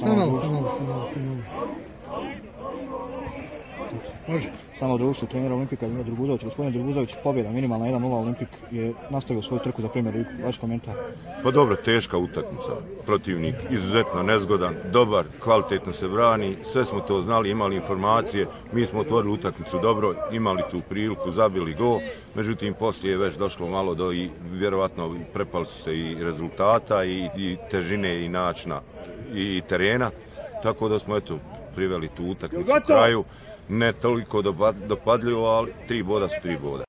Može. Samo društvo trenera Olimpika Mile Drguzović. Gospodin Drguzović, pobjeda minimalna 1-0, Olimpik je nastavio svoju trku za Premier Ligu. Vaš komentar? Pa dobro, teška utakmica. Protivnik izuzetno nezgodan, dobar, kvalitetno se brani. Sve smo to znali, imali informacije. Mi smo otvorili utakmicu dobro, imali tu priliku, zabili gol. Međutim, poslije je već došlo malo do i vjerovatno prepali su se i rezultata i težine i načina i terena. Tako da smo eto priveli tu utakmicu kraju. Ne toliko dopadljivo, ali 3 boda su 3 boda.